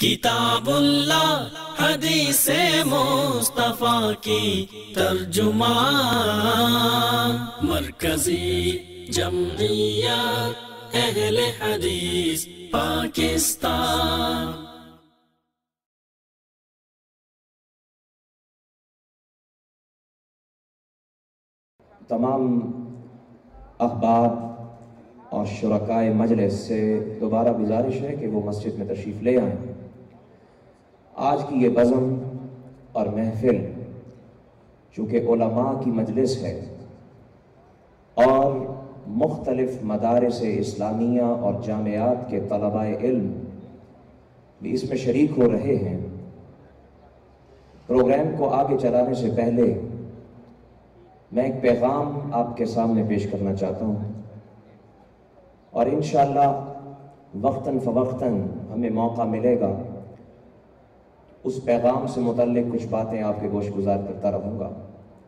کتاب اللہ حدیث مصطفیٰ کی ترجمان، مرکزی جمعیت اہل حدیث پاکستان۔ تمام احباب اور شرکائے مجلس سے دوبارہ گزارش ہے کہ وہ مسجد میں تشریف لے آئیں۔ آج کی یہ بزم اور محفل چونکہ علماء کی مجلس ہے اور مختلف مدارس اسلامیہ اور جامعات کے طلباء علم بھی اس میں شریک ہو رہے ہیں، پروگرام کو آگے چلانے سے پہلے میں ایک پیغام آپ کے سامنے پیش کرنا چاہتا ہوں، اور انشاءاللہ وقتاً فوقتاً ہمیں موقع ملے گا اس پیغام سے متعلق کچھ باتیں آپ کے گوش گزار کرتا رہوں گا۔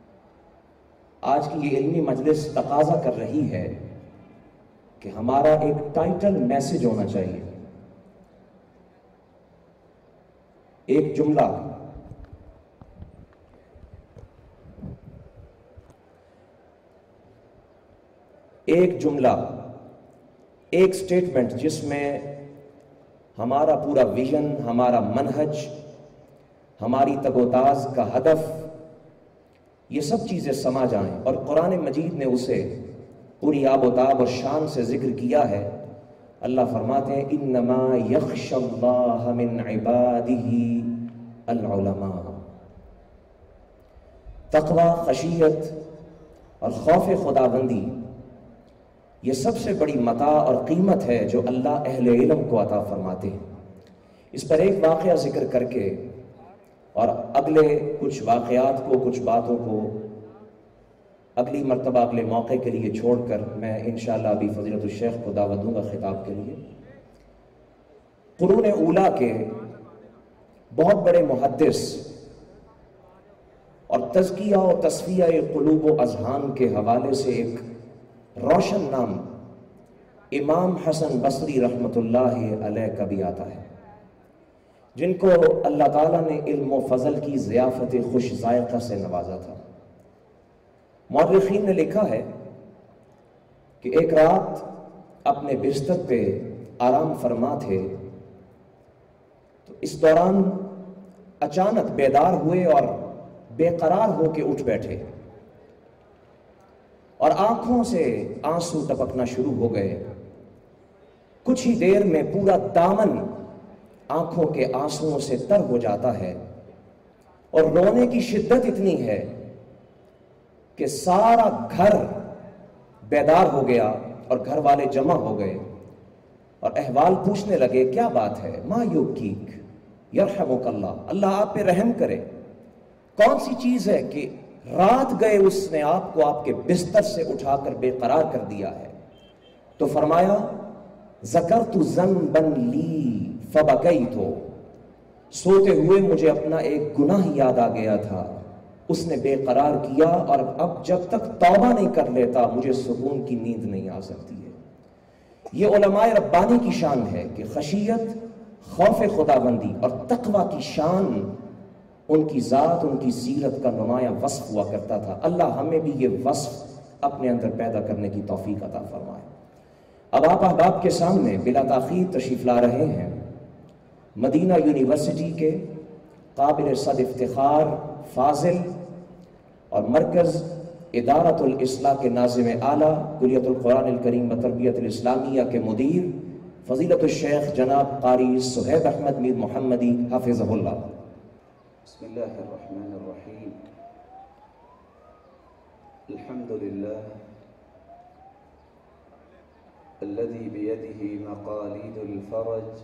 آج کی یہ علمی مجلس تقاضا کر رہی ہے کہ ہمارا ایک ٹائٹل میسج ہونا چاہیے، ایک جملہ، ایک سٹیٹمنٹ جس میں ہمارا پورا ویژن، ہمارا منہج، ہماری تگ و تاز کا ہدف، یہ سب چیزیں سما جائیں، اور قرآن مجید نے اسے پوری آب و تاب اور شان سے ذکر کیا ہے۔ اللہ فرماتے ہیں انما یخشی اللہ من عبادہ العلماء۔ تقوی، خشیت اور خوف خداوندی یہ سب سے بڑی متاع اور قیمت ہے جو اللہ اہل علم کو عطا فرماتے ہیں۔ اس پر ایک واقعہ ذکر کر کے اور اگلے کچھ واقعات کو، کچھ باتوں کو اگلی مرتبہ اگلے موقع کے لیے چھوڑ کر میں انشاءاللہ ابھی فضیلت الشیخ کو دعوت دوں گا خطاب کے لیے۔ قرون اولیٰ کے بہت بڑے محدث اور تزکیہ و تصفیہ قلوب و اذہان کے حوالے سے ایک روشن نام امام حسن بصری رحمۃ اللہ علیہ کا بھی آتا ہے، جن کو اللہ تعالیٰ نے علم و فضل کی ضیافت خوش ذائقہ سے نوازا تھا۔ مورخین نے لکھا ہے کہ ایک رات اپنے بستر پہ آرام فرما تھے تو اس دوران اچانک بیدار ہوئے اور بے قرار ہو کے اٹھ بیٹھے، اور آنکھوں سے آنسو ٹپکنا شروع ہو گئے۔ کچھ ہی دیر میں پورا دامن آنکھوں کے آنسوؤں سے تر ہو جاتا ہے، اور رونے کی شدت اتنی ہے کہ سارا گھر بیدار ہو گیا اور گھر والے جمع ہو گئے اور احوال پوچھنے لگے، کیا بات ہے؟ ما یبکیک یرحمک اللہ، اللہ آپ پہ رحم کرے، کون سی چیز ہے کہ رات گئے اس نے آپ کو آپ کے بستر سے اٹھا کر بے قرار کر دیا ہے؟ تو فرمایا ذکرت ذنبا لی فبکیت، سوتے ہوئے مجھے اپنا ایک گناہ یاد آ گیا تھا، اس نے بے قرار کیا، اور اب جب تک توبہ نہیں کر لیتا مجھے سکون کی نیند نہیں آ سکتی ہے۔ یہ علماء ربانی کی شان ہے کہ خشیت، خوف خداوندی اور تقوی کی شان ان کی ذات، ان کی سیرت کا نمایاں وصف ہوا کرتا تھا۔ اللہ ہمیں بھی یہ وصف اپنے اندر پیدا کرنے کی توفیق عطا فرمائے۔ اب آپ احباب کے سامنے بلا تاخیر تشریف لا رہے ہیں مدینہ یونیورسٹی کے قابل صد افتخار فاضل اور مرکز ادارت الاصلاح کے ناظم اعلیٰ کلیت القرآن الکریم و تربیت الاسلامیہ کے مدیر فضیلت الشیخ جناب قاری صہیب احمد میر محمدی حافظہ اللہ۔ بسم اللہ الرحمن الرحیم، الحمد للہ الذي بيده مقاليد الفرج،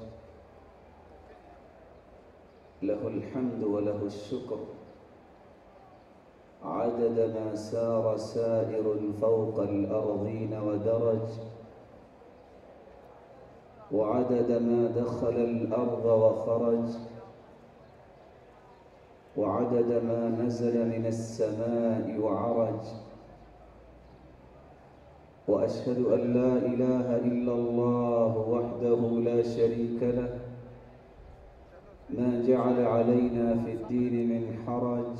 له الحمد وله الشكر عدد ما سار سائر فوق الأرضين ودرج، وعدد ما دخل الأرض وخرج، وعدد ما نزل من السماء وعرج، وأشهد أن لا إله إلا الله وحده لا شريك له، ما جعل علينا في الدين من حرج،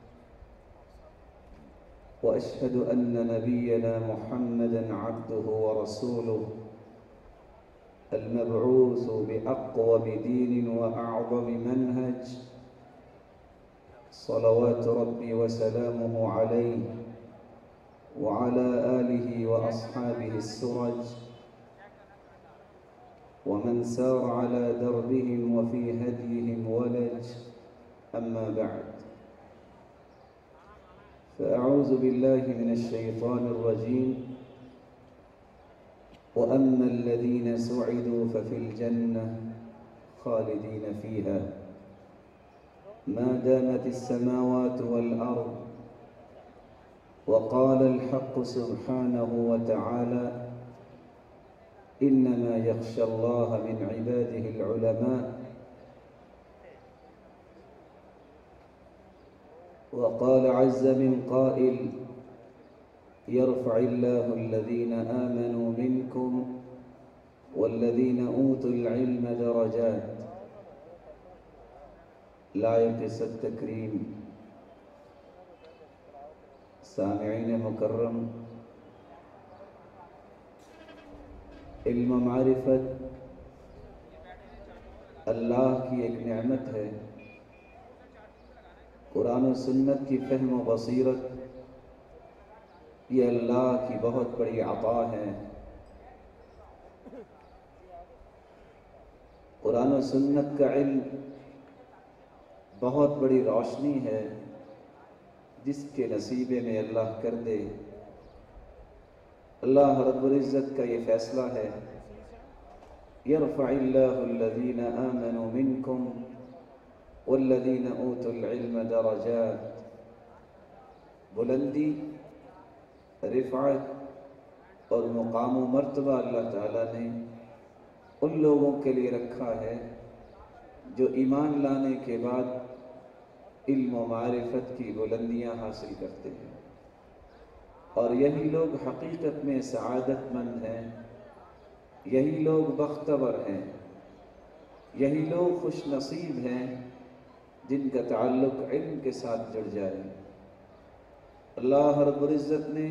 وأشهد أن نبينا محمدًا عبده ورسوله المبعوث بأقوم دين وأعظم منهج، صلوات ربي وسلامه عليه وعلى آله وأصحابه السرج، ومن سار على دربهم وفي هديهم ولج. أما بعد، فأعوذ بالله من الشيطان الرجيم. وأما الذين سعدوا ففي الجنة خالدين فيها ما دامت السماوات والأرض. وقال الحق سبحانه وتعالى: إنما يخشى الله من عباده العلماء. وقال عز من قائل: يرفع الله الذين آمنوا منكم والذين أوتوا العلم درجات. لائق التکریم سامعین مکرم، علم و معرفت اللہ کی ایک نعمت ہے۔ قرآن و سنت کی فہم و بصیرت یہ اللہ کی بہت بڑی عطا ہے۔ قرآن و سنت کا علم بہت بڑی روشنی ہے، جس کے نصیبے میں اللہ کر دے۔ اللہ رب العزت کا یہ فیصلہ ہے: یرفع اللہ الذین آمنوا منکم والذین اوتوا العلم درجات۔ بلندی، رفعت اور مقام و مرتبہ اللہ تعالیٰ نے ان لوگوں کے لیے رکھا ہے جو ایمان لانے کے بعد علم و معرفت کی بلندیاں حاصل کرتے ہیں، اور یہی لوگ حقیقت میں سعادت مند ہیں، یہی لوگ بختور ہیں، یہی لوگ خوش نصیب ہیں جن کا تعلق علم کے ساتھ جڑ جائے۔ اللہ رب العزت نے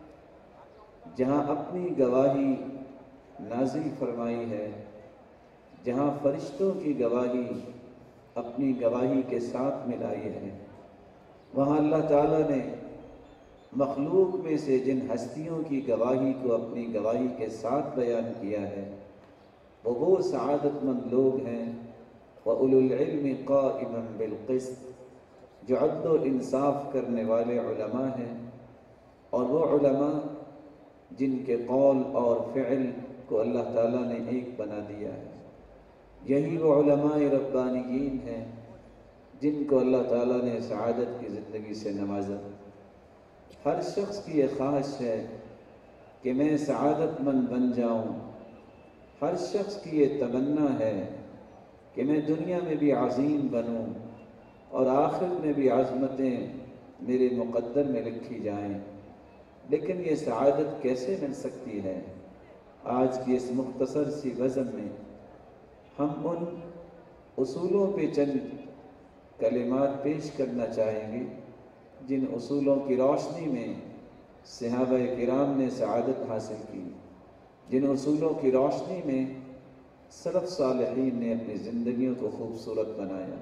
جہاں اپنی گواہی نازل فرمائی ہے، جہاں فرشتوں کی گواہی اپنی گواہی کے ساتھ ملائی ہے، وہاں اللہ تعالیٰ نے مخلوق میں سے جن ہستیوں کی گواہی کو اپنی گواہی کے ساتھ بیان کیا ہے، وہ سعادت مند لوگ ہیں۔ وَأُولُو الْعِلْمِ قَائِمًا بِالْقِسْطِ، جو عدل و انصاف کرنے والے علماء ہیں، اور وہ علماء جن کے قول اور فعل کو اللہ تعالیٰ نے ایک بنا دیا ہے۔ یہی وہ علماء ربانیین ہیں جن کو اللہ تعالیٰ نے سعادت کی زندگی سے نوازا۔ ہر شخص کی یہ خواہش ہے کہ میں سعادت مند بن جاؤں، ہر شخص کی یہ تمنا ہے کہ میں دنیا میں بھی عظیم بنوں اور آخر میں بھی عظمتیں میرے مقدر میں لکھی جائیں۔ لیکن یہ سعادت کیسے مل سکتی ہے؟ آج کی اس مختصر سی بزم میں ہم ان اصولوں پہ چند کلمات پیش کرنا چاہیں گے جن اصولوں کی روشنی میں صحابہ کرام نے سعادت حاصل کی، جن اصولوں کی روشنی میں سلف صالحین نے اپنی زندگیوں کو خوبصورت بنایا۔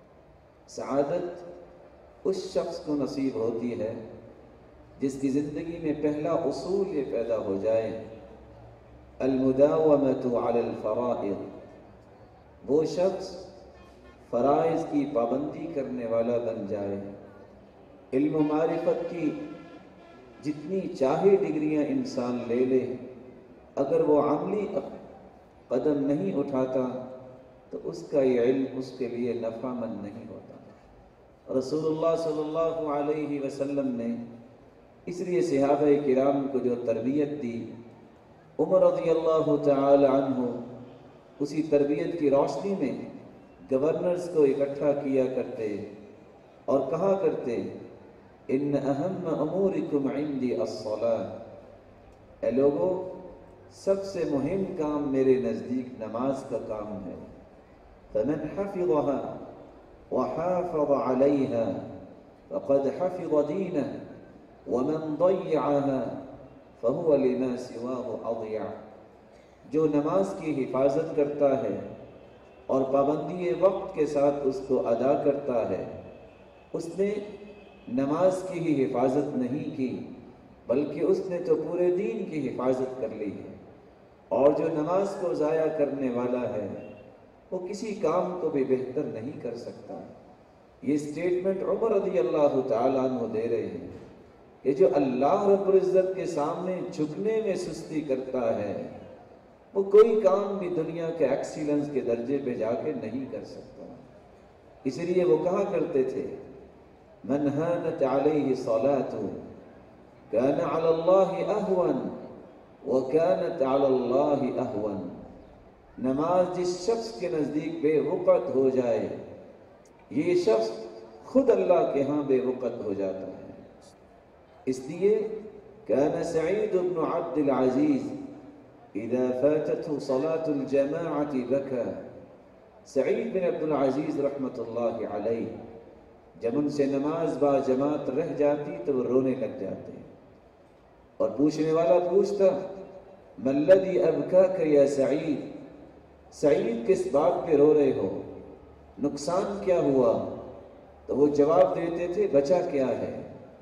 سعادت اس شخص کو نصیب ہوتی ہے جس کی زندگی میں پہلا اصول یہ پیدا ہو جائے: المداومۃ علی الفرائض۔ وہ شخص فرائض کی پابندی کرنے والا بن جائے۔ علم و معرفت کی جتنی چاہے ڈگریاں انسان لے لے، اگر وہ عملی قدم نہیں اٹھاتا تو اس کا یہ علم اس کے لیے نفع مند نہیں ہوتا۔ رسول اللہ صلی اللہ علیہ وسلم نے اس لیے صحابہ کرام کو جو تربیت دی، عمر رضی اللہ تعالی عنہ اسی تربیت کی روشنی میں گورنرز کو اکٹھا کیا کرتے اور کہا کرتے: ان اہم امورکم عندی الصلاۃ۔ اے لوگو، سب سے مہم کام میرے نزدیک نماز کا کام ہے۔ فمن حفظها وحافظ عليها فقد حفظ دينه ومن ضيعها فهو لما سواه أضيع. جو نماز کی حفاظت کرتا ہے اور پابندی وقت کے ساتھ اس کو ادا کرتا ہے، اس نے نماز کی ہی حفاظت نہیں کی بلکہ اس نے تو پورے دین کی حفاظت کر لی ہے. اور جو نماز کو ضائع کرنے والا ہے وہ کسی کام کو بھی بہتر نہیں کر سکتا. یہ سٹیٹمنٹ عمر رضی اللہ تعالیٰ عنہ دے رہے ہیں کہ جو اللہ رب العزت کے سامنے جھکنے میں سستی کرتا ہے وہ کوئی کام بھی دنیا کے ایکسیلنس کے درجے پہ جا کے نہیں کر سکتا. اس لیے وہ کہا کرتے تھے من هانت علیہ صلاته كان على الله اهون وكانت على الله اهون. نماز جس شخص کے نزدیک بے وقت ہو جائے یہ شخص خود اللہ کے ہاں بے وقت ہو جاتا ہے. اس لیے كان سعید بن عبد العزیز اذا فاتته صلاة الجماعة بكى. سعید بن عبد العزیز رحمۃ اللہ علیہ جب ان سے نماز با جماعت رہ جاتی تو وہ رونے لگ جاتے اور پوچھنے والا پوچھتا ما الذی ابکاک یا سعید، سعید کس بات پہ رو رہے ہو، نقصان کیا ہوا؟ تو وہ جواب دیتے تھے بچا کیا ہے،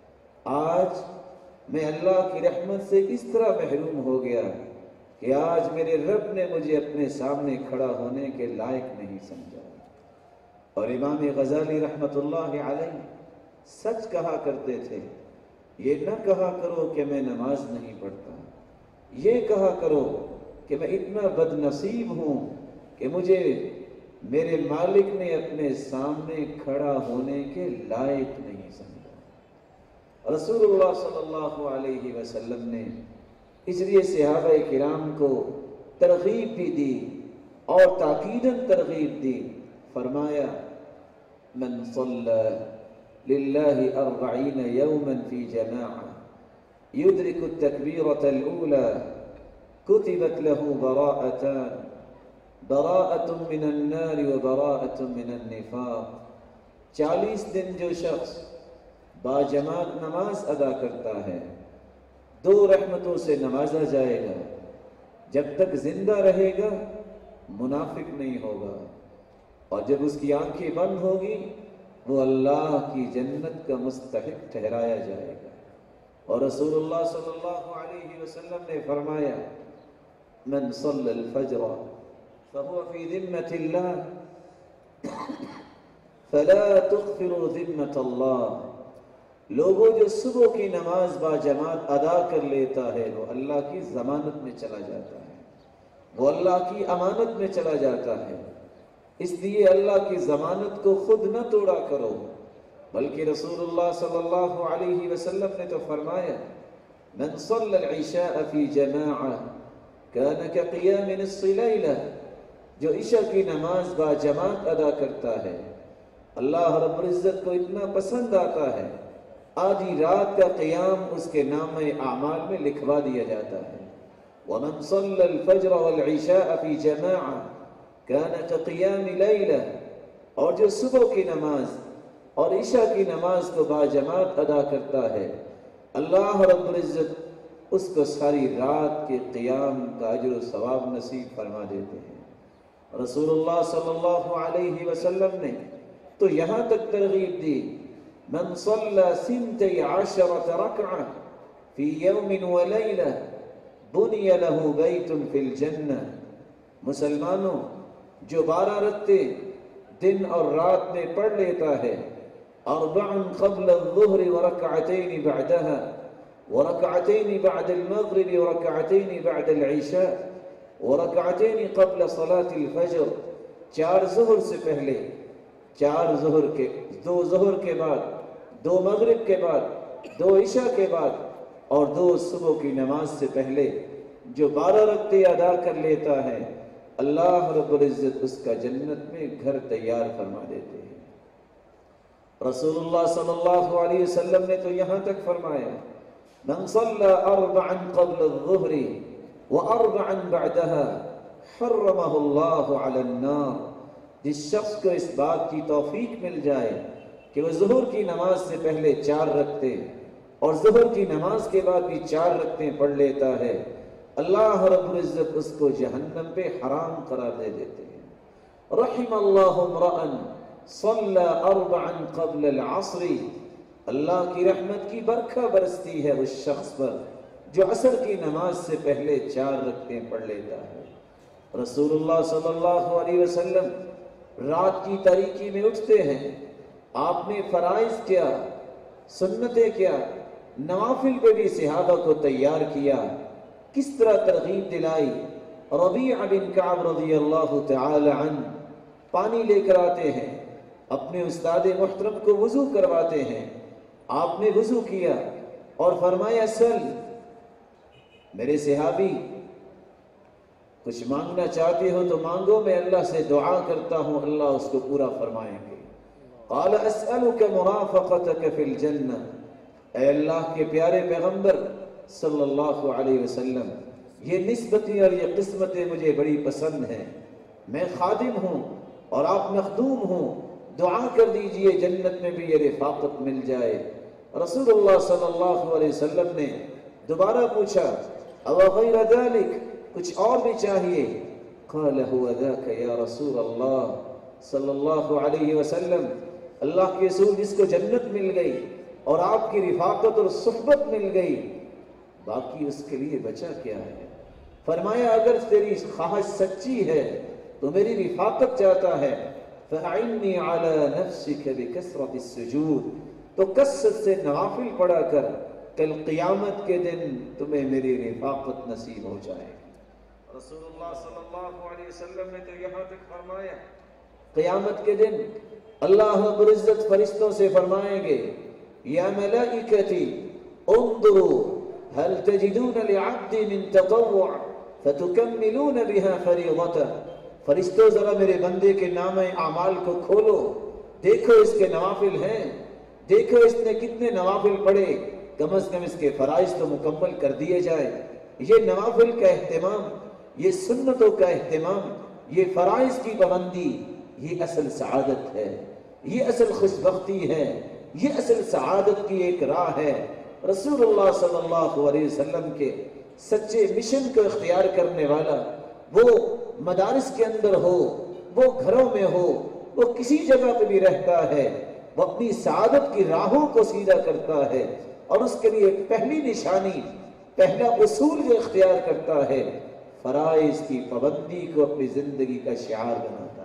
آج میں اللہ کی رحمت سے اس طرح محروم ہو گیا کہ آج میرے رب نے مجھے اپنے سامنے کھڑا ہونے کے لائق نہیں سمجھا. اور امام غزالی رحمۃ اللہ علیہ سچ کہا کرتے تھے، یہ نہ کہا کرو کہ میں نماز نہیں پڑھتا، یہ کہا کرو کہ میں اتنا بد نصیب ہوں کہ مجھے میرے مالک نے اپنے سامنے کھڑا ہونے کے لائق نہیں سمجھا. رسول اللہ صلی اللہ علیہ وسلم نے اس لیے صحابہ کرام کو ترغیب بھی دی اور تاکیداً ترغیب دی. فرمایا من صلى لله 40 يوما في جماعة يدرك التكبيرة الأولى كتبت له براءتان، براءة من النار وبراءة من النفاق. 40 دن جو شخص با جماعت نماز ادا کرتا ہے 2 رحمتوں سے نوازا جائے گا. جب تک زندہ رہے گا منافق نہیں ہوگا اور جب اس کی آنکھیں بند ہوگی وہ اللہ کی جنت کا مستحق ٹھہرایا جائے گا. اور رسول اللہ صلی اللہ علیہ وسلم نے فرمایا من صلی الفجر فهو في ذمة الله فلا تغفروا ذمة الله. لوگوں جو صبح کی نماز با جماعت ادا کر لیتا ہے وہ اللہ کی ضمانت میں چلا جاتا ہے، وہ اللہ کی امانت میں چلا جاتا ہے. اس لیے اللہ کی ضمانت کو خود نہ توڑا کرو بلکہ رسول اللہ صلی اللہ علیہ وسلم نے تو فرمایا من صلی العشاء فی جماعہ کان کقیام نصف لیلہ. جو عشاء کی نماز با جماعت ادا کرتا ہے اللہ رب العزت کو اتنا پسند آتا ہے آدھی رات کا قیام اس کے نام اعمال میں لکھوا دیا جاتا ہے. ومن صلی الفجر والعشاء فی جماعہ کان کقیام لیلہ. اور جو صبح کی نماز اور عشاء کی نماز کو با جماعت ادا کرتا ہے اللہ رب العزت اس کو ساری رات کے قیام کا اجر و ثواب نصیب فرما دیتے ہیں. رسول اللہ صلی اللہ علیہ وسلم نے تو یہاں تک ترغیب دی من صلی 12 رکعہ فی یوم ولیلہ بنی له بیت فی الجنہ. مسلمانوں جو 12 رکعتیں دن اور رات میں پڑھ لیتا ہے 4 قبل الظہر ورکعتین بعدها ورکعتین بعد المغرب ورکعتین بعد العشاء ورکعتین قبل صلاة الفجر. 4 ظہر سے پہلے، 4 ظہر کے 2 ظہر کے بعد، 2 مغرب کے بعد، 2 عشاء کے بعد اور 2 صبح کی نماز سے پہلے جو 12 رکعتیں ادا کر لیتا ہے اللہ رب العزت اس کا جنت میں گھر تیار فرما دیتے ہیں. رسول اللہ صلی اللہ علیہ وسلم نے تو یہاں تک فرمایا من صلى 4 قبل الظہر و 4 بعدها حرمه الله على النار جس شخص کو اس بات کی توفیق مل جائے کہ وہ ظہر کی نماز سے پہلے 4 رکعتیں اور ظہر کی نماز کے بعد بھی 4 رکعتیں پڑھ لیتا ہے، اللہ رب العزت اس کو جہنم پہ حرام قرار دے دیتے ہیں۔ رحم اللہ امرأ صلی 4 قبل العصر، اللہ کی رحمت کی برکھا برستی ہے اس شخص پر جو عصر کی نماز سے پہلے 4 رکعتیں پڑھ لیتا ہے۔ رسول اللہ صلی اللہ علیہ وسلم رات کی تاریکی میں اٹھتے ہیں، آپ نے فرائض کیا، سنتیں کیا، نوافل پہ بھی صحابہ کو تیار کیا، کس طرح ترغیب دلائی۔ ربیع بن کعب رضی اللہ تعالی عنہ پانی لے کر آتے ہیں، اپنے استاد محترم کو وضو کرواتے ہیں، آپ نے وضو کیا اور فرمایا سل، میرے صحابی کچھ مانگنا چاہتے ہو تو مانگو، میں اللہ سے دعا کرتا ہوں اللہ اس کو پورا فرمائیں گے۔ قال اسألک مرافقتک فی الجنہ، اے اللہ کے پیارے پیغمبر صلی اللہ علیہ وسلم، یہ نسبتیں اور یہ قسمتیں مجھے بڑی پسند ہیں، میں خادم ہوں اور آپ مخدوم ہوں، دعا کر دیجئے جنت میں بھی یہ رفاقت مل جائے۔ رسول اللہ صلی اللہ علیہ وسلم نے دوبارہ پوچھا او غیر ذلک، کچھ اور بھی چاہیے؟ قال هو ذاک یا رسول اللہ صلی اللہ علیہ وسلم، اللہ کے رسول جس کو جنت مل گئی اور آپ کی رفاقت اور صحبت مل گئی، باقی اس کے لیے بچا کیا ہے؟ فرمایا اگر تیری خواہش سچی ہے تو میری رفاقت چاہتا ہے، فَأَعِنِّي عَلَى نَفْسِكَ بِكَثْرَةِ السُّجُودِ، تو کثرت سے نوافل پڑھا کر، کل قیامت کے دن تمہیں میری رفاقت نصیب ہو جائے گی۔ رسول اللہ صلی اللہ علیہ وسلم نے تو یہاں تک فرمایا قیامت کے دن اللہ رب العزت فرشتوں سے فرمائیں گے یا ملائکتی انظروا هل تجدون لعبد من تطوع فتكملون بها فریضته، فرشتوں ذرا میرے بندے کے نام اعمال کو کھولو، دیکھو اس کے نوافل ہیں، دیکھو اس نے کتنے نوافل پڑھے، کم از کم اس کے فرائض تو مکمل کر دیے جائے۔ یہ نوافل کا اہتمام، یہ سنتوں کا اہتمام، یہ فرائض کی پابندی، یہ اصل سعادت ہے، یہ اصل خوشبختی ہے، یہ اصل سعادت کی ایک راہ ہے۔ رسول اللہ صلی اللہ علیہ وسلم کے سچے مشن کو اختیار کرنے والا، وہ مدارس کے اندر ہو، وہ گھروں میں ہو، وہ کسی جگہ پہ بھی رہتا ہے، وہ اپنی سعادت کی راہوں کو سیدھا کرتا ہے اور اس کے لیے پہلی نشانی، پہلا اصول جو اختیار کرتا ہے، فرائض کی پابندی کو اپنی زندگی کا شعار بناتا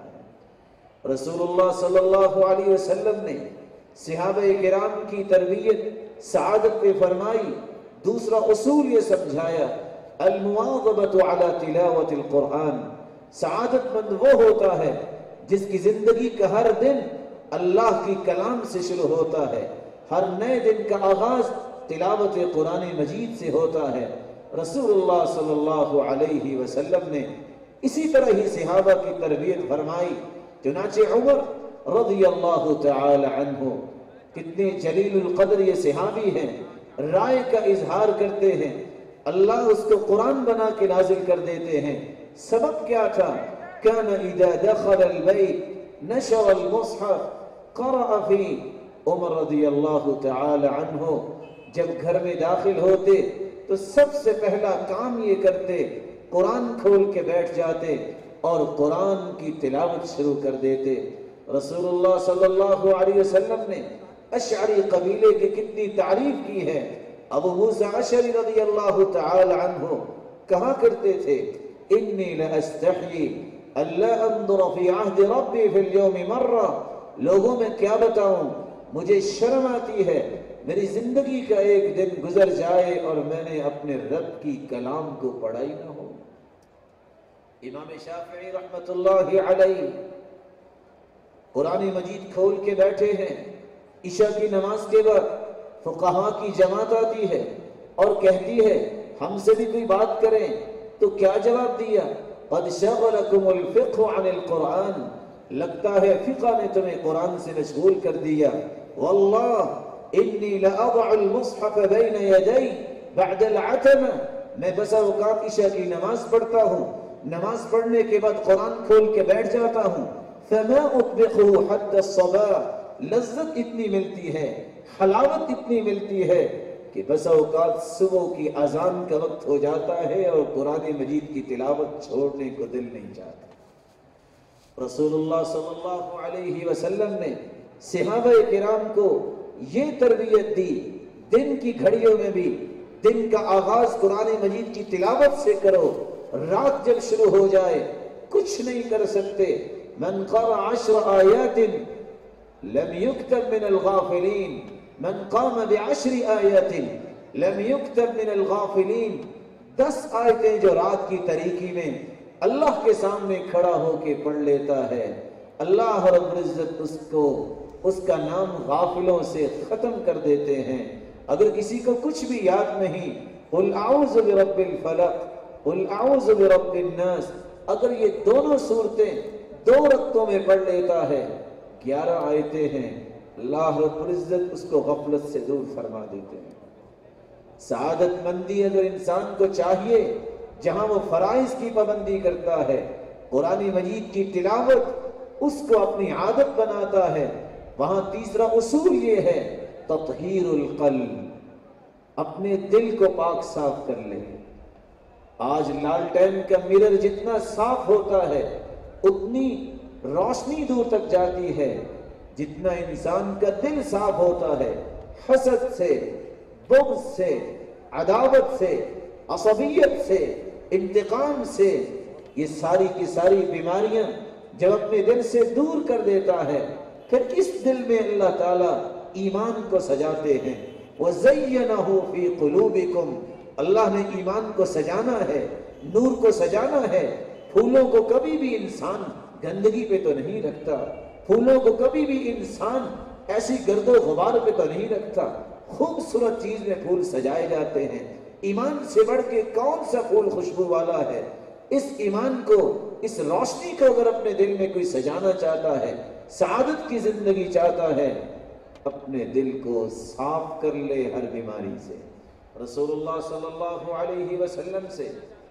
ہے۔ رسول اللہ صلی اللہ علیہ وسلم نے صحابہ کرام کی تربیت سعادت پہ فرمائی، دوسرا اصول یہ سمجھایا المواظبۃ علی تلاوت القرآن، سعادت مند وہ ہوتا ہے جس کی زندگی کا ہر دن اللہ کی کلام سے شروع ہوتا ہے، ہر نئے دن کا آغاز تلاوت قرآن مجید سے ہوتا ہے۔ رسول اللہ صلی اللہ علیہ وسلم نے اسی طرح ہی صحابہ کی تربیت فرمائی۔ چنانچہ عمر رضی اللہ تعالی عنہ کتنے جلیل القدر یہ صحابی ہیں، رائے کا اظہار کرتے ہیں، اللہ اس کو قرآن بنا کے نازل کر دیتے ہیں۔ سبب کیا تھا؟ کان اذا دخل البیت نشر المصحف قرأ فی، عمر رضی اللہ تعالی عنہ جب گھر میں داخل ہوتے تو سب سے پہلا کام یہ کرتے، قرآن کھول کے بیٹھ جاتے اور قرآن کی تلاوت شروع کر دیتے۔ رسول اللہ صلی اللہ علیہ وسلم نے اشعری قبیلے کی کتنی تعریف کی ہے۔ ابو موسیٰ اشعری رضی اللہ تعالی عنہ کہا کرتے تھے انی لاستحیی الا انظر فی عہد ربی فی اليوم مرہ، لوگوں میں کیا بتاؤں، مجھے شرم آتی ہے میری زندگی کا ایک دن گزر جائے اور میں نے اپنے رب کی کلام کو پڑھا ہی نہ ہو۔ امام شافعی رحمت اللہ علیہ قرآن مجید کھول کے بیٹھے ہیں، عشاء کی نماز کے بعد فقہاء کی جماعت آتی ہے اور کہتی ہے ہم سے بھی کوئی بات کریں، تو کیا جواب دیا؟ قد شغلکم الفقہ عن القرآن، لگتا ہے فقہ نے تمہیں قرآن سے مشغول کر دیا۔ واللہ انی لأضع المصحف بین یدی بعد العتمہ، میں بسا اوقات عشاء کی نماز پڑھتا ہوں، نماز پڑھنے کے بعد قرآن کھول کے بیٹھ جاتا ہوں، فما اطبقه حد الصباح، لذت اتنی ملتی ہے، حلاوت اتنی ملتی ہے کہ بس اوقات صبح کی اذان کا وقت ہو جاتا ہے اور قرآن مجید کی تلاوت چھوڑنے کو دل نہیں چاہتا۔ رسول اللہ صلی اللہ علیہ وسلم نے صحابہ کرام کو یہ تربیت دی، دن کی گھڑیوں میں بھی دن کا آغاز قرآن مجید کی تلاوت سے کرو، رات جب شروع ہو جائے کچھ نہیں کر سکتے۔ من قرأ 10 آیات لم يكتب من الغافلین، من قام ب10 آیات لم يكتب من الغافلین، 10 آیتیں جو رات کی تاریکی میں اللہ کے سامنے کھڑا ہو کے پڑھ لیتا ہے، اللہ رب العزت اس کا نام غافلوں سے ختم کر دیتے ہیں۔ اگر کسی کو کچھ بھی یاد نہیں، قل اعوذ برب الفلق، قل اعوذ برب الناس، اگر یہ دونوں صورتیں 2 رکعتوں میں پڑھ لیتا ہے، 11 آیتیں ہیں، اللہ رب العزت اس کو غفلت سے دور فرما دیتے ہیں۔ سعادت مندی اگر انسان کو چاہیے، جہاں وہ فرائض کی پابندی کرتا ہے، قرآن مجید کی تلاوت اس کو اپنی عادت بناتا ہے، وہاں تیسرا اصول یہ ہے تطہیر القلب، اپنے دل کو پاک صاف کر لے۔ آج لالٹین کا مرر جتنا صاف ہوتا ہے اتنی روشنی دور تک جاتی ہے، جتنا انسان کا دل صاف ہوتا ہے حسد سے، بغض سے، عداوت سے، عصبیت سے، انتقام سے، یہ ساری کی ساری بیماریاں جب اپنے دل سے دور کر دیتا ہے، پھر اس دل میں اللہ تعالیٰ ایمان کو سجاتے ہیں۔ وَزَيَّنَهُ فِي قُلُوبِكُمْ، اللہ نے ایمان کو سجانا ہے، نور کو سجانا ہے۔ پھولوں کو کبھی بھی انسان گندگی پہ تو نہیں رکھتا، پھولوں کو کبھی بھی انسان ایسی گرد و غبار پہ تو نہیں رکھتا، خوبصورت چیز میں پھول سجائے جاتے ہیں۔ ایمان سے بڑھ کے کون سا پھول خوشبو والا ہے؟ اس ایمان کو، اس روشنی کو اگر اپنے دل میں کوئی سجانا چاہتا ہے، سعادت کی زندگی چاہتا ہے، اپنے دل کو صاف کر لے ہر بیماری سے۔ رسول اللہ صلی اللہ علیہ وسلم سے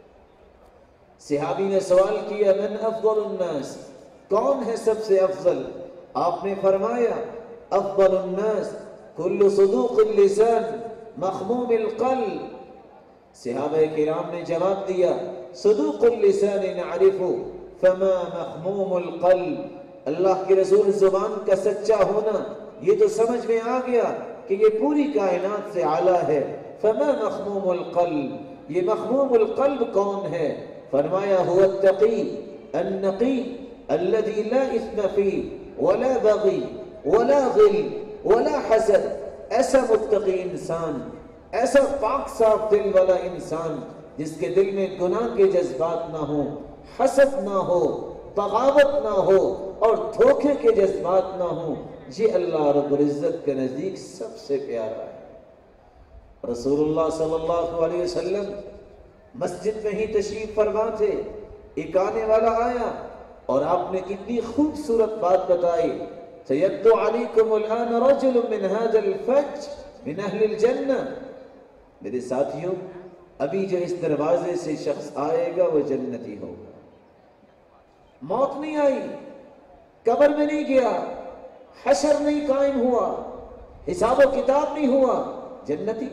صحابی نے سوال کیا، من افضل الناس، کون ہے سب سے افضل؟ آپ نے فرمایا افضل الناس کل صدوق اللسان مخموم القلب۔ صحابہ کرام نے جواب دیا صدوق اللسان نعرف فما مخموم القلب، اللہ کے رسول زبان کا سچا ہونا یہ تو سمجھ میں آ گیا کہ یہ پوری کائنات سے اعلیٰ ہے۔ فما مخموم القلب، یہ مخموم القلب کون ہے؟ فرمایا هو التقی النقی الذي لا اثم فيه ولا بغی ولا غل ولا حسد، ایسا متقی انسان، ایسا پاک صاف دل والا انسان جس کے دل میں گناہ کے جذبات نہ ہوں، حسد نہ ہو، بغاوت نہ ہو اور دھوکے کے جذبات نہ ہوں، یہ اللہ رب العزت کے نزدیک سب سے پیارا ہے۔ رسول اللہ صلی اللہ علیہ وسلم مسجد میں ہی تشریف فرما تھے، ایک آنے والا آیا اور آپ نے کتنی خوبصورت بات بتائی، سَيَبْدُ عَلَيْكُمُ الْآنَ رَجُلٌ مِّنْ هَذَا الْفَجْرِ مِنْ أَهْلِ الْجَنَّةِ، میرے ساتھیوں ابھی جو اس دروازے سے شخص آئے گا وہ جنتی ہوگا۔ موت نہیں آئی، قبر میں نہیں گیا، حشر نہیں قائم ہوا، حساب و کتاب نہیں ہوا، جنتی۔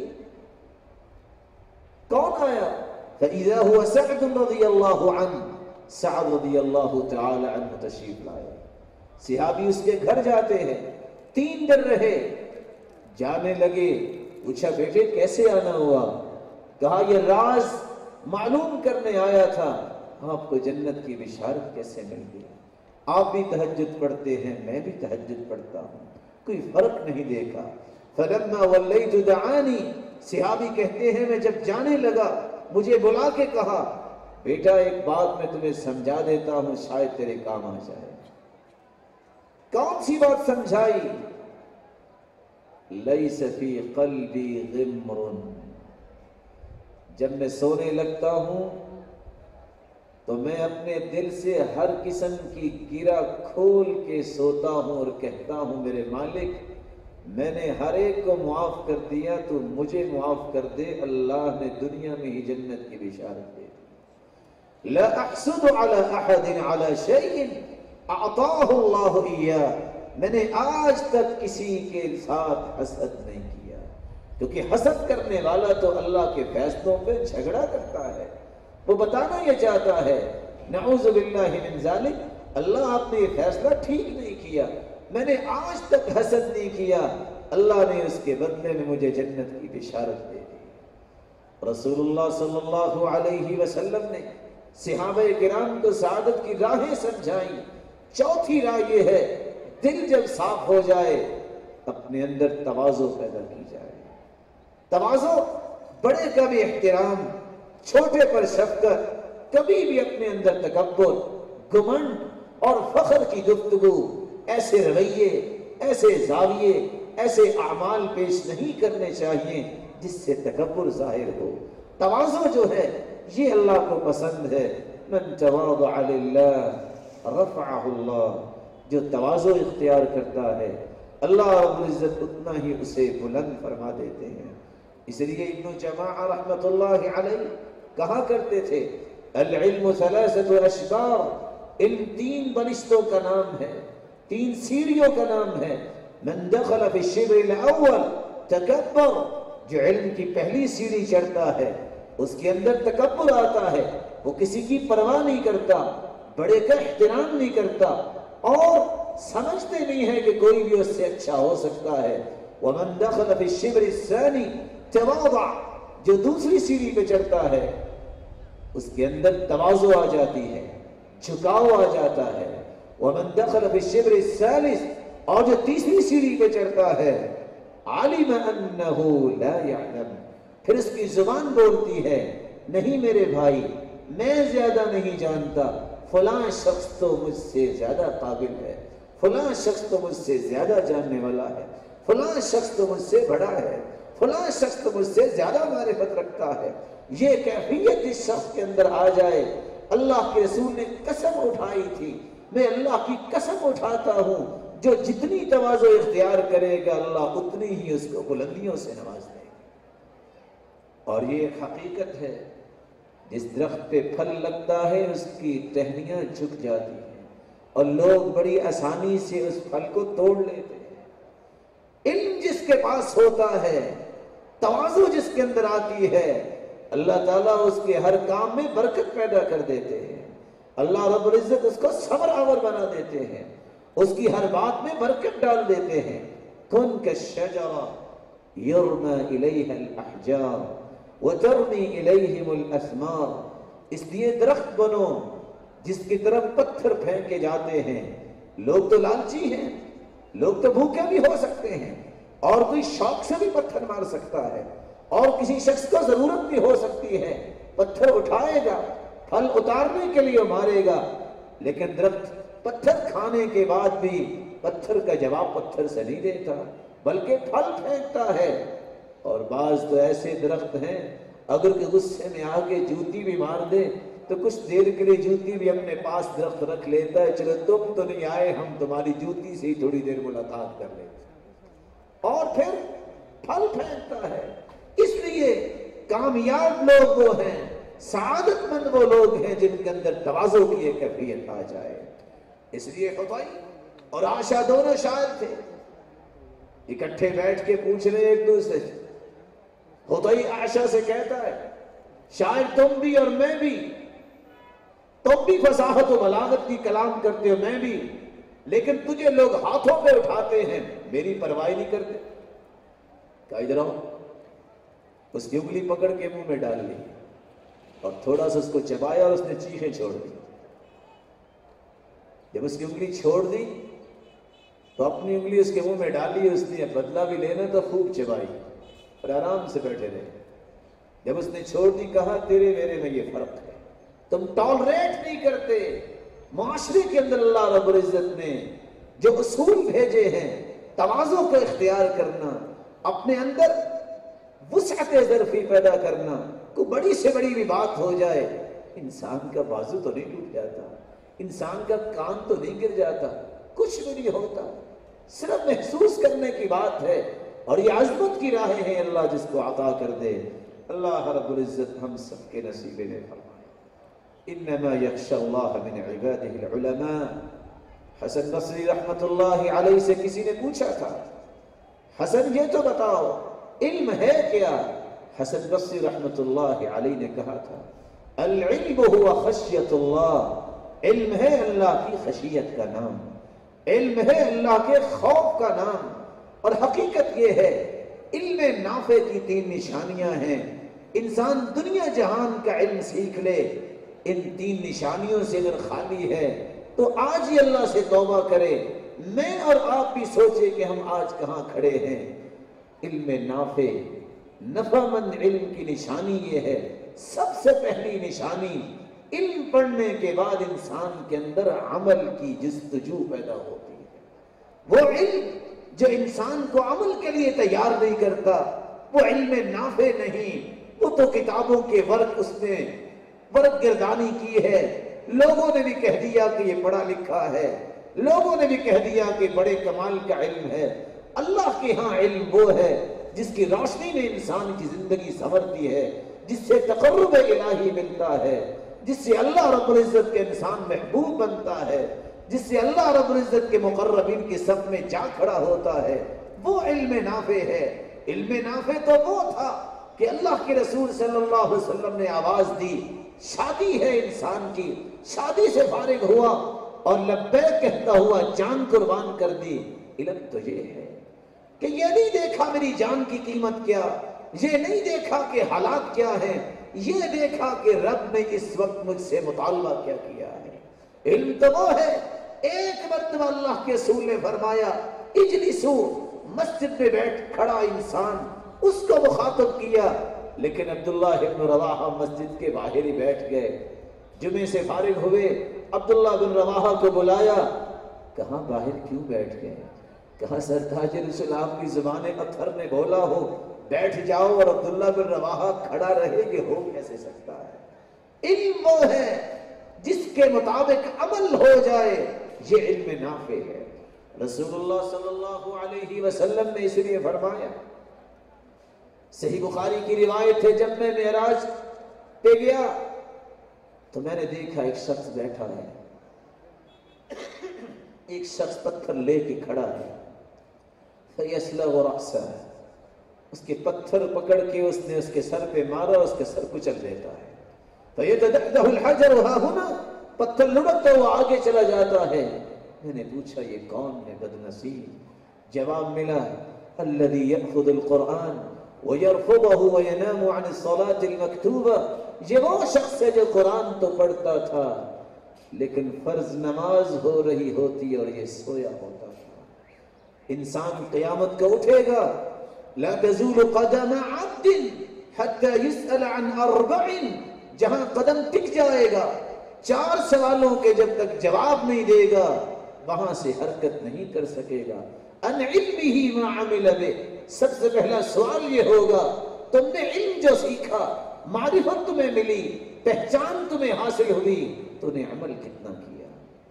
کون آیا؟ فَإِذَا هُوَ سَعْدٌ رضی اللہ عنہ، سعد رضی اللہ تعالی عنہ تشریف لائے۔ صحابی اس کے گھر جاتے ہیں، 3 دن رہے، جانے لگے، پوچھا بیٹے کیسے آنا ہوا؟ کہا یہ راز معلوم کرنے آیا تھا، آپ کو جنت کی بشارت کیسے مل گئی؟ آپ بھی تہجد پڑھتے ہیں، میں بھی تہجد پڑھتا ہوں، کوئی فرق نہیں دیکھا۔ فلما ولیت دعانی، صحابی کہتے ہیں میں جب جانے لگا مجھے بلا کے کہا بیٹا ایک بات میں تمہیں سمجھا دیتا ہوں شاید تیرے کام آ جائے۔ کون سی بات سمجھائی؟ لیس فی قلبی غمر، جب میں سونے لگتا ہوں تو میں اپنے دل سے ہر قسم کی گرہ کھول کے سوتا ہوں اور کہتا ہوں میرے مالک میں نے ہر ایک کو معاف کر دیا، تو مجھے معاف کر دے۔ اللہ نے دنیا میں ہی جنت کی بشارت دے دی۔ لا احسد علی احد علی شیء، اعطاہ اللہ ایاہ، میں نے آج تک کسی کے ساتھ حسد نہیں کیا، کیونکہ حسد کرنے والا تو اللہ کے فیصلوں پہ جھگڑا کرتا ہے، وہ بتانا یہ چاہتا ہے نعوذ باللہ من ذالک، اللہ آپ نے یہ فیصلہ ٹھیک نہیں کیا، میں نے آج تک حسد نہیں کیا، اللہ نے اس کے بدلے میں مجھے جنت کی بشارت دے دی۔ رسول اللہ صلی اللہ علیہ وسلم نے صحابہ کرام کو سعادت کی راہیں سمجھائیں۔ چوتھی راہ یہ ہے، دل جب صاف ہو جائے اپنے اندر تواضع پیدا کی جائے۔ تواضع، بڑے کا بھی احترام، چھوٹے پر شفقت، کبھی بھی اپنے اندر تکبر، گھمنڈ اور فخر کی گفتگو، ایسے رویے، ایسے زاویے، ایسے اعمال پیش نہیں کرنے چاہیے جس سے تکبر ظاہر ہو۔ تواضع جو ہے یہ اللہ کو پسند ہے۔ من تواضع للہ رفعہ اللہ، جو تواضع اختیار کرتا ہے اللہ رب العزت اتنا ہی اسے بلند فرما دیتے ہیں۔ اس لیے ابن جماعہ رحمۃ اللہ علیہ کہا کرتے تھے العلم ثلاثۃ اشبار، علم تین بنشتوں کا نام ہے، تین سیڑھیوں کا نام ہے۔ من دخل فی الشبر الاول تکبر، جو علم کی پہلی سیڑھی چڑھتا ہے اس کے اندر تکبر آتا ہے، وہ کسی کی پرواہ نہیں کرتا، بڑے کا احترام نہیں کرتا اور سمجھتے نہیں ہے کہ کوئی بھی اس سے اچھا ہو سکتا ہے۔ ومن دخل فی الشبر الثانی تواضع، جو دوسری سیڑھی پہ چڑھتا ہے اس کے اندر تواضع آ جاتی ہے، جھکاؤ آ جاتا ہے۔ ومن دخل فی الشبر الثالث، اور جو تیسری سیڑھی پہ چڑھتا ہے علم انہ لا یعلم، پھر اس کی زبان بولتی ہے نہیں میرے بھائی، میں زیادہ نہیں جانتا، فلاں شخص تو مجھ سے زیادہ قابل ہے، فلاں شخص تو مجھ سے زیادہ جاننے والا ہے، فلاں شخص تو مجھ سے بڑا ہے، فلاں شخص تو مجھ سے زیادہ معرفت رکھتا ہے۔ یہ کیفیت اس شخص کے اندر آ جائے، اللہ کے رسول نے قسم اٹھائی تھی، میں اللہ کی قسم اٹھاتا ہوں جو جتنی تواضع اختیار کرے گا اللہ اتنی ہی اس کو بلندیوں سے نواز دے گا۔ اور یہ ایک حقیقت ہے، جس درخت پہ پھل لگتا ہے اس کی ٹہنیاں جھک جاتی ہیں اور لوگ بڑی آسانی سے اس پھل کو توڑ لیتے ہیں۔ علم جس کے پاس ہوتا ہے، تواضع جس کے اندر آتی ہے، اللہ تعالیٰ اس کے ہر کام میں برکت پیدا کر دیتے ہیں، اللہ رب العزت اس کو صبر آور بنا دیتے ہیں، اس کی ہر بات میں برکت ڈال دیتے ہیں۔ کن کالشجرہ یرمی الیہا الاحجار وترمی الیہم الاسمار، اس لیے درخت بنو جس کی طرف پتھر پھینکے جاتے ہیں۔ لوگ تو لالچی ہیں، لوگ تو بھوکے بھی ہو سکتے ہیں، اور کوئی شوق سے بھی پتھر مار سکتا ہے، اور کسی شخص کو ضرورت بھی ہو سکتی ہے، پتھر اٹھائے گا، پھل اتارنے کے لیے مارے گا، لیکن درخت پتھر کھانے کے بعد بھی پتھر کا جواب پتھر سے نہیں دیتا بلکہ پھل پھینکتا ہے۔ اور بعض تو ایسے درخت ہیں اگر کہ غصے میں آگے جوتی بھی مار دے تو کچھ دیر کے لیے جوتی بھی اپنے پاس درخت رکھ لیتا ہے، چلو تم تو نہیں آئے، ہم تمہاری جوتی سے ہی تھوڑی دیر ملاقات کر لیتے ہیں، اور پھر پھل پھینکتا ہے۔ اس لیے کامیاب لوگ وہ ہیں، سعادت مند وہ لوگ ہیں جن کے اندر تواضع کی ایک کیفیت آ جائے۔ اس لیے حطئی اور عائشہ دونوں شاعر تھے، اکٹھے بیٹھ کے پوچھ رہے ایک دوسرے سے۔ حطئی عائشہ سے کہتا ہے شاعر تم بھی اور میں بھی، تم بھی فصاحت و بلاغت کی کلام کرتے ہو، میں بھی، لیکن تجھے لوگ ہاتھوں پہ اٹھاتے ہیں، میری پرواہ نہیں کرتے۔ کہا ادھر آؤ، اس کی انگلی پکڑ کے منہ میں ڈال لی اور تھوڑا سا اس کو چبایا اور اس نے چیخیں چھوڑ دی۔ جب اس کی انگلی چھوڑ دی تو اپنی انگلی اس کے منہ میں ڈالی، اس نے بدلہ بھی لینا تو خوب چبائی اور آرام سے بیٹھے رہے۔ جب اس نے چھوڑ دی کہا تیرے میرے میں یہ فرق ہے، تم ٹالریٹ نہیں کرتے۔ معاشرے کے اندر اللہ رب العزت نے جو اصول بھیجے ہیں، تواضع کو اختیار کرنا، اپنے اندر وسعت ظرفی پیدا کرنا، کوئی بڑی سے بڑی بھی بات ہو جائے انسان کا بازو تو نہیں ٹوٹ جاتا، انسان کا کان تو نہیں گر جاتا، کچھ بھی نہیں ہوتا، صرف محسوس کرنے کی بات ہے۔ اور یہ عظمت کی راہیں ہیں اللہ جس کو عطا کر دے۔ اللہ رب العزت ہم سب کے نصیبے میں فرمائے۔ انما یخشى اللہ من عباده العلماء، حسن بصری رحمت اللہ علیہ سے کسی نے پوچھا تھا، حسن یہ تو بتاؤ علم ہے کیا؟ حسن بصری رحمت اللہ علیہ نے کہا تھا، العلم هو خشیت اللہ، علم ہے اللہ کی خشیت کا نام، علم ہے اللہ کے خوف کا نام۔ اور حقیقت یہ ہے علم نافع کی 3 نشانیاں ہیں۔ انسان دنیا جہان کا علم سیکھ لے، ان 3 نشانیوں سے اگر خالی ہے تو آج ہی اللہ سے توبہ کرے۔ میں اور آپ بھی سوچے کہ ہم آج کہاں کھڑے ہیں۔ علم نافع، نفع مند علم کی نشانی یہ ہے، سب سے پہلی نشانی، علم پڑھنے کے بعد انسان کے اندر عمل کی جستجو پیدا ہوتی ہے۔ وہ علم جو انسان کو عمل کے لیے تیار نہیں کرتا، وہ علم نافع نہیں، وہ تو کتابوں کے ورق اس نے ورق گردانی کی ہے۔ لوگوں نے بھی کہہ دیا کہ یہ پڑھا لکھا ہے، لوگوں نے بھی کہہ دیا کہ بڑے کمال کا علم ہے۔ اللہ کے ہاں علم وہ ہے جس کی روشنی میں انسان کی زندگی سنورتی ہے، جس سے تقرب الہی ملتا ہے، جس سے اللہ رب العزت کے انسان محبوب بنتا ہے، جس سے اللہ رب العزت کے مقربین کی صف میں جا کھڑا ہوتا ہے، وہ علم نافع ہے۔ علم نافع تو وہ تھا کہ اللہ کے رسول صلی اللہ علیہ وسلم نے آواز دی، شادی ہے انسان کی، شادی سے فارغ ہوا اور لبیک کہتا ہوا جان قربان کر دی۔ علم تو یہ ہے کہ یہ نہیں دیکھا میری جان کی قیمت کیا، یہ نہیں دیکھا کہ حالات کیا ہیں، یہ دیکھا کہ رب نے اس وقت مجھ سے مطالبہ کیا کیا ہے۔ علم تو وہ ہے، ایک مرتبہ اللہ کے رسول نے فرمایا اجلسو، مسجد میں بیٹھ کھڑا انسان اس کو مخاطب کیا، لیکن عبداللہ بن رواحہ مسجد کے باہر ہی بیٹھ گئے۔ جمعے سے فارغ ہوئے، عبداللہ بن رواحہ کو بلایا، کہاں باہر کیوں بیٹھ گئے؟ کہاں سرتاج رسول آپ کی زبان اطہر نے بولا ہو بیٹھ جاؤ اور عبداللہ بن رواحہ کھڑا رہے، کہ ہو کیسے سکتا ہے؟ علم وہ ہے جس کے مطابق عمل ہو جائے، یہ علم نافع ہے۔ رسول اللہ صلی اللہ علیہ وسلم نے اس لیے فرمایا، صحیح بخاری کی روایت ہے، جب میں معراج پہ گیا تو میں نے دیکھا ایک شخص بیٹھا ہے، ایک شخص پتھر لے کے کھڑا ہے، فَيَسْلَغُ رَأْسَهُ، اس کے پتھر پکڑ کے اس نے اس کے سر پہ مارا، اس کے سر کچل دیتا ہے، فَيَتَدَعْدَهُ الْحَجَرُ هَا هُنَا، پتھر لڑکتا ہوا آگے چلا جاتا ہے۔ میں نے پوچھا یہ کون ہے بدنصیب؟ جواب ملا، الَّذِي يَأْخُذُ الْقُرْآنَ وَيَرْفُضُهُ وَيَنَامُ عَنِ الصَّلَاةِ الْمَكْتُوبَةِ، یہ وہ شخص ہے جو قرآن تو پڑھتا تھا لیکن فرض نماز ہو رہی ہوتی اور یہ سویا ہوتا تھا۔ انسان قیامت کو اٹھے گا، لا تزول قدم عبد حتى يسأل عن 4، جہاں قدم ٹک جائے گا 4 سوالوں کے جب تک جواب نہیں دے گا وہاں سے حرکت نہیں کر سکے گا۔ ان علمه ما عمل به، سب سے پہلا سوال یہ ہوگا تم نے علم جو سیکھا، معرفت تمہیں ملی، پہچان تمہیں حاصل ہوئی، تو نے عمل کتنا کیا۔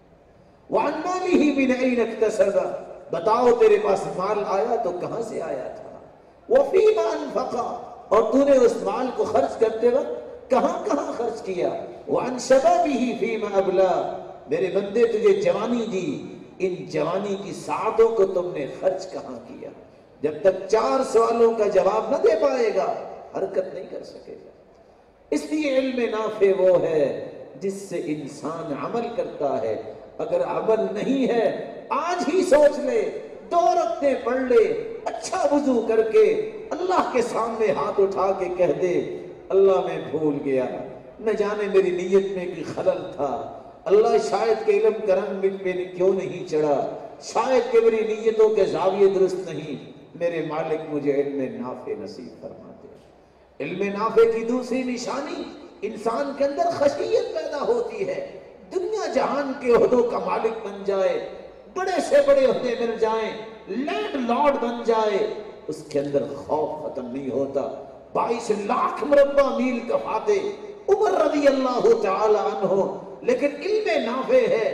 وعن ماله من اين اكتسب، بتاؤ تیرے پاس مال آیا تو کہاں سے آیا تھا۔ وفيما انفق، اور تو نے اس مال کو خرچ کرتے وقت کہاں کہاں خرچ کیا۔ وعن شبابه فيما ابلى، میرے بندے تجھے جوانی دی، ان جوانی کی ساعتوں کو تم نے خرچ کہاں کیا۔ جب تک 4 سوالوں کا جواب نہ دے پائے گا حرکت نہیں کر سکے گا۔ اس لیے علم نافع وہ ہے جس سے انسان عمل کرتا ہے۔ اگر عمل نہیں ہے آج ہی سوچ لے، 2 رکعتیں پڑھ لے، اچھا وضو کر کے اللہ کے سامنے ہاتھ اٹھا کے کہہ دے، اللہ میں بھول گیا، نہ جانے میری نیت میں کوئی خلل تھا، اللہ شاید کہ علم کرم میں کیوں نہیں چڑھا، شاید کہ میری نیتوں کے زاویے درست نہیں، میرے مالک مجھے علم نافع نصیب فرما دے۔ علم نافع کی دوسری نشانی، انسان کے اندر خشیت پیدا ہوتی ہے، دنیا جہان کے عہدوں کا مالک بن جائے، بڑے سے بڑے عہدے مل جائیں، لینڈ لارڈ بن جائے، اس کے اندر خوف ختم نہیں ہوتا۔ 22 لاکھ مربع میل کا فاتح عمر رضی اللہ تعالی عنہ، لیکن علم نافع ہے۔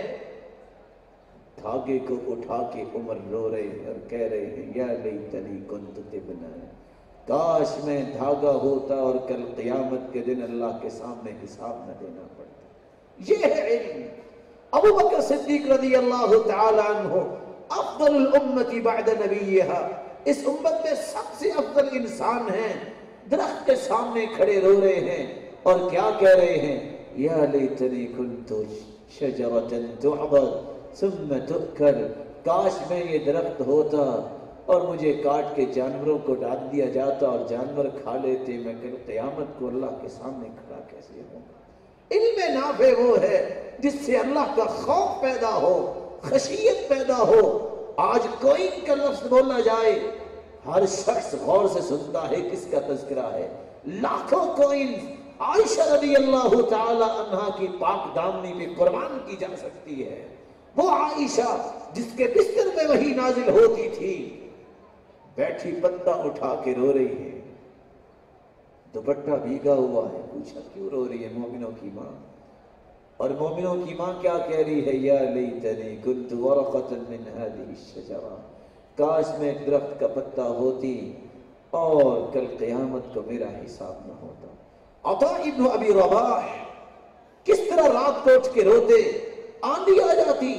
دھاگے کو اٹھا کے عمر رو رہے ہیں اور کہہ رہے ہیں یا لیتنی کنت تبنا، کاش میں دھاگا ہوتا اور کل قیامت کے دن اللہ کے سامنے حساب نہ دینا پڑتا۔ یہ ہے علم۔ ابو بکر صدیق رضی اللہ تعالی عنہ افضل الامت بعد نبیہا، اس امت میں سب سے افضل انسان ہیں، درخت کے سامنے کھڑے رو رہے ہیں اور کیا کہہ رہے ہیں؟ یا لیتنی کنت شجرۃ تعبد ثم تؤکل، کاش میں یہ درخت ہوتا اور مجھے کاٹ کے جانوروں کو ڈال دیا جاتا اور جانور کھا لیتے، میں کل قیامت کو اللہ کے سامنے کھڑا کیسے ہوں؟ علم نافع وہ ہے جس سے اللہ کا خوف پیدا ہو، خشیت پیدا ہو۔ آج کوئی کا لفظ بولا جائے، ہر شخص غور سے سنتا ہے کس کا تذکرہ ہے۔ لاکھوں کوئن عائشہ رضی اللہ تعالی عنہا کی پاک دامنی پہ قربان کی جا سکتی ہے۔ وہ عائشہ جس کے بستر میں وحی نازل ہوتی تھی، بیٹھی پتہ اٹھا کے رو رہی ہے، دوپٹہ بھیگا ہوا ہے، پوچھا کیوں رو رہی ہے؟ مومنوں کی ماں، اور مومنوں کی ماں کیا کہہ رہی ہے؟ یا لیتنی کنت ورقۃ من هذه الشجرہ، کاش میں ایک درخت کا پتا ہوتی اور کل قیامت کو میرا حساب نہ ہوتا۔ عطاء ابن ابی رباح کس طرح رات کو اٹھ کے روتے، آندھی آ جاتی،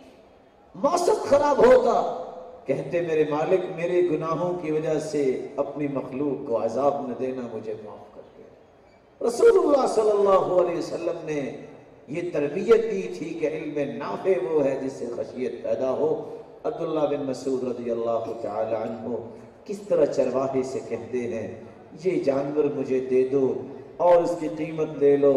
موسم خراب ہوتا، کہتے میرے مالک میرے گناہوں کی وجہ سے اپنی مخلوق کو عذاب نہ دینا، مجھے معاف کر دے۔ رسول اللہ صلی اللہ علیہ وسلم نے یہ تربیت دی تھی کہ علم نافع وہ ہے جس سے خشیت پیدا ہو۔ عبداللہ بن مسعود رضی اللہ تعالی عنہ کس طرح چرواہے سے کہتے ہیں یہ جانور مجھے دے دو اور اس کی قیمت لے لو۔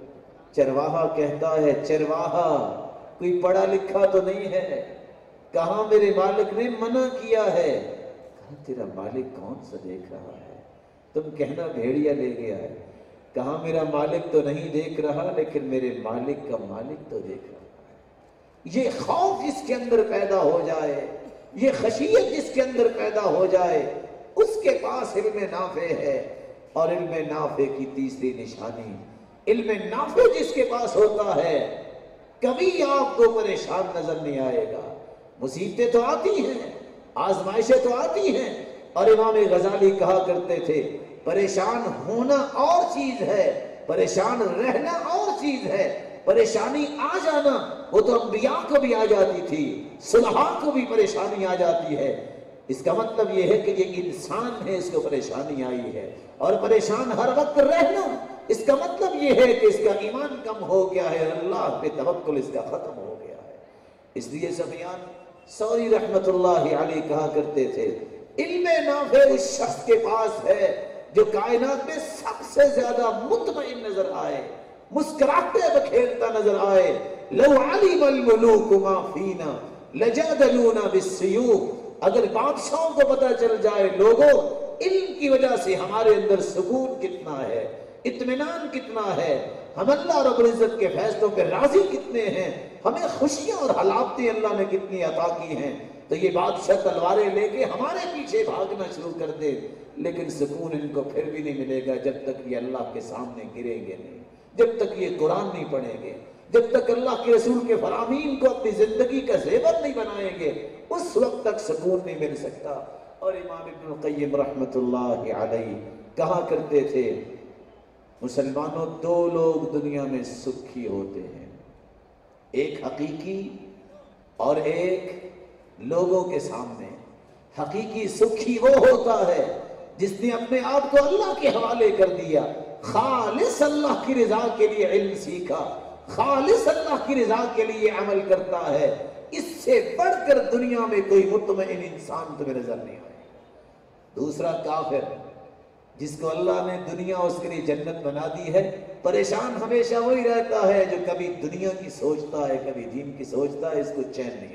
چرواہا کہتا ہے چرواہا کوئی پڑھا لکھا تو نہیں ہے، کہاں میرے مالک نے منع کیا ہے؟ کہا تیرا مالک کون سا دیکھ رہا ہے؟ تم کہنا بھیڑیا لے گیا ہے۔ کہا میرا مالک تو نہیں دیکھ رہا لیکن میرے مالک کا مالک تو دیکھ رہا ہے۔ یہ خوف جس کے اندر پیدا ہو جائے، یہ خشیت جس کے اندر پیدا ہو جائے، اس کے پاس علم نافع ہے۔ اور علم نافع کی تیسری نشانی، علم نافع جس کے پاس ہوتا ہے کبھی آپ کو پریشان نظر نہیں آئے گا۔ مصیبتیں تو آتی ہیں، آزمائشیں تو آتی ہیں، اور امام غزالی کہا کرتے تھے پریشان ہونا اور چیز ہے، پریشان رہنا اور چیز ہے۔ پریشانی آ جانا وہ تو انبیاء کو بھی آ جاتی تھی، صلحاء کو بھی پریشانی آ جاتی ہے۔ اس کا مطلب یہ ہے کہ یہ انسان ہے، اس کو پریشانی آئی ہے۔ اور پریشان ہر وقت رہنا، اس کا مطلب یہ ہے کہ اس کا ایمان کم ہو گیا ہے، اللہ پہ توکل اس کا ختم ہو گیا ہے۔ اس لیے سفیان ثوری رحمت اللہ علیہ کہا کرتے تھے علم نافع اس شخص کے پاس ہے جو کائنات میں سب سے زیادہ مطمئن نظر آئے، مسکراتے بکھیرتا نظر آئے۔ لو علم الملوک ما فینا لجادلونا بالسیوف، اگر بادشاہوں کو پتہ چل جائے لوگوں علم کی وجہ سے ہمارے اندر سکون کتنا ہے، اطمینان کتنا ہے، ہم اللہ رب العزت کے فیصلوں پہ راضی کتنے ہیں، ہمیں خوشیاں اور حلاوتیں اللہ نے کتنی عطا کی ہیں، تو یہ بادشاہ تلواریں لے کے ہمارے پیچھے بھاگنا شروع کر دے، لیکن سکون ان کو پھر بھی نہیں ملے گا جب تک یہ اللہ کے سامنے گریں گے نہیں، جب تک یہ قرآن نہیں پڑھیں گے، جب تک اللہ کے رسول کے فرامین کو اپنی زندگی کا زیور نہیں بنائیں گے، اس وقت تک سکون نہیں مل سکتا۔ اور امام ابن القیم رحمت اللہ علیہ کہا کرتے تھے مسلمانوں دو لوگ دنیا میں سکھی ہوتے ہیں، ایک حقیقی اور ایک لوگوں کے سامنے۔ حقیقی سکھی وہ ہوتا ہے جس نے اپنے آپ کو اللہ کے حوالے کر دیا، خالص اللہ کی رضا کے لیے علم سیکھا، خالص اللہ کی رضا کے لیے عمل کرتا ہے۔ اس سے بڑھ کر دنیا میں کوئی مطمئن انسان تمہیں نظر نہیں آئے۔ دوسرا کافر جس کو اللہ نے دنیا اس کے لیے جنت بنا دی ہے، پریشان ہمیشہ وہی رہتا ہے جو کبھی دنیا کی سوچتا ہے کبھی دین کی سوچتا ہے، اس کو چین نہیں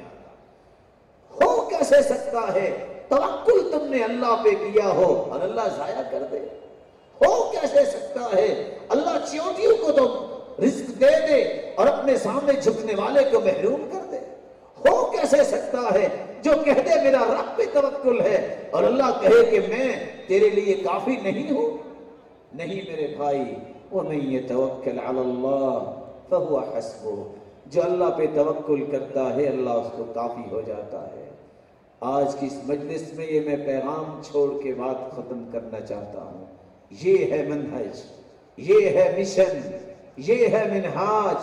آتا۔ ہو کیسے سکتا ہے توکل تم نے اللہ پہ کیا ہو اور اللہ ضائع کر دے؟ ہو کیسے سکتا ہے اللہ چیونٹیوں کو تم رزق دے دے اور اپنے سامنے جھکنے والے کو محروم کر دے؟ ہو کیسے سکتا ہے جو کہہ دے میرا رب پہ توکل ہے اور اللہ کہے کہ میں تیرے لیے کافی نہیں ہوں؟ نہیں میرے بھائی، وَمَن يَتَوَكَّلْ عَلَى اللَّهِ فَهُوَ حَسْبُهُ، جو اللہ پہ توکل کرتا ہے اللہ اس کو کافی ہو جاتا ہے۔ آج کی اس مجلس میں یہ میں پیغام چھوڑ کے بات ختم کرنا چاہتا ہوں۔ یہ ہے منہج، یہ ہے مشن، یہ ہے منہاج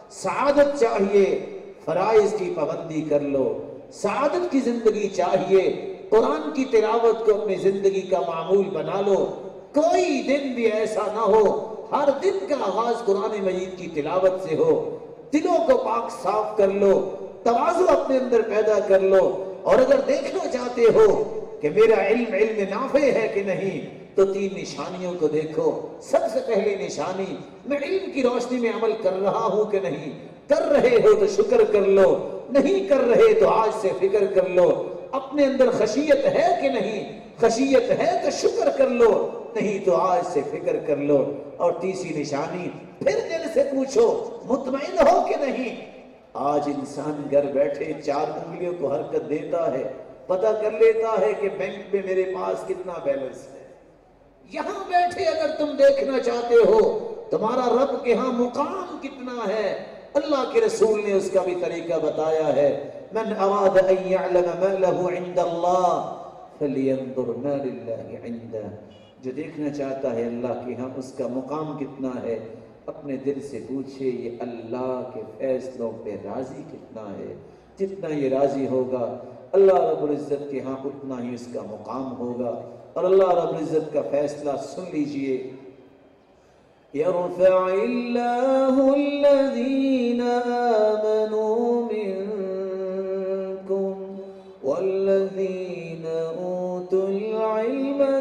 سعادت چاہیے فرائض کی پابندی کر لو، سعادت کی زندگی چاہیے قرآن کی تلاوت کو اپنی زندگی کا معمول بنا لو، کوئی دن بھی ایسا نہ ہو ہر دن کا آغاز قرآن مجید کی تلاوت سے ہو، دلوں کو پاک صاف کر لو، تواضع اپنے اندر پیدا کر لو، اور اگر دیکھنا چاہتے ہو کہ میرا علم نافع ہے کہ نہیں تو 3 نشانیوں کو دیکھو۔ سب سے پہلی نشانی، میں علم کی روشنی میں عمل کر رہا ہوں کہ نہیں، کر رہے ہو تو شکر کر لو، نہیں کر رہے تو آج سے فکر کر لو، اپنے اندر خشیت ہے کہ نہیں، خشیت ہے تو شکر کر لو، نہیں تو آج سے فکر کر لو۔ اور تیسری نشانی، پھر دل سے پوچھو مطمئن ہو کہ نہیں۔ آج انسان گھر بیٹھے 4 انگلیوں کو حرکت دیتا ہے، پتہ کر لیتا ہے کہ بینک میں میرے پاس کتنا بیلنس ہے۔ یہاں بیٹھے اگر تم دیکھنا چاہتے ہو تمہارا رب کے ہاں مقام کتنا ہے، اللہ کے رسول نے اس کا بھی طریقہ بتایا ہے، من اراد ان يعلم ما له عند الله فلينظر ما لله عنده، جو دیکھنا چاہتا ہے اللہ کے ہاں اس کا مقام کتنا ہے، اپنے دل سے پوچھے یہ اللہ کے فیصلوں پہ راضی کتنا ہے، جتنا یہ راضی ہوگا اللہ رب العزت کے ہاں اتنا ہی اس کا مقام ہوگا۔ اور اللہ رب العزت کا فیصلہ سن لیجئے، يَرْفَعِ اللَّهُ الَّذِينَ آمَنُوا مِنْكُمْ وَالَّذِينَ أُوتُوا الْعِلْمَ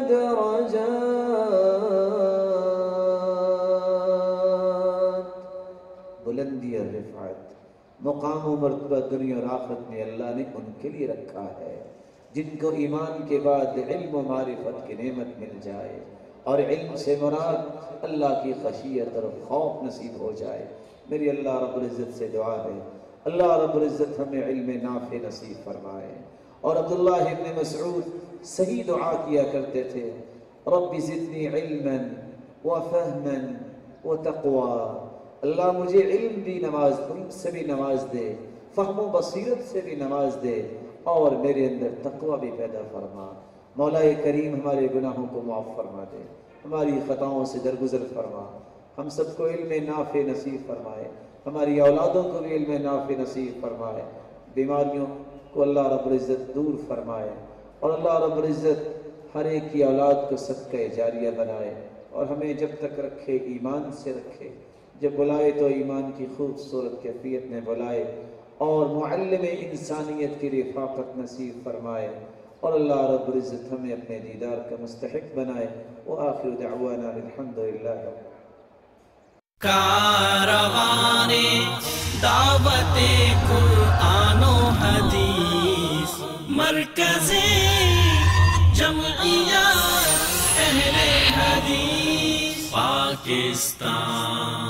دَرَجَاتٍ، بلندی اور رفعت، مقام و مرتبہ دنیا اور آخرت میں اللہ نے ان کے لیے رکھا ہے جن کو ایمان کے بعد علم و معرفت کی نعمت مل جائے، اور علم سے مراد اللہ کی خشیت اور خوف نصیب ہو جائے۔ میری اللہ رب العزت سے دعا ہے اللہ رب العزت ہمیں علم نافع نصیب فرمائے۔ اور عبداللہ ابن مسعود صحیح دعا کیا کرتے تھے، رب زدنی علما وفہما وتقوی، اللہ مجھے علم سے بھی نواز دے، فہم و بصیرت سے بھی نواز دے، اور میرے اندر تقوی بھی پیدا فرما۔ مولا کریم ہمارے گناہوں کو معاف فرما دے، ہماری خطاؤں سے درگزر فرما، ہم سب کو علم نافع نصیب فرمائے، ہماری اولادوں کو بھی علم نافع نصیب فرمائے، بیماریوں کو اللہ رب العزت دور فرمائے، اور اللہ رب العزت ہر ایک کی اولاد کو صدقہ جاریہ بنائے، اور ہمیں جب تک رکھے ایمان سے رکھے، جب بلائے تو ایمان کی خوبصورت کیفیت میں بلائے، اور معلم انسانیت کی رفاقت نصیب فرمائے، اور اللہ رب العزت ہمیں اپنے دیدار کا مستحق بنائے۔ وآخر دعوانا الحمدللہ۔ کاروان دعوت قرآن و حدیث، مرکز جمعیت اہل حدیث پاکستان۔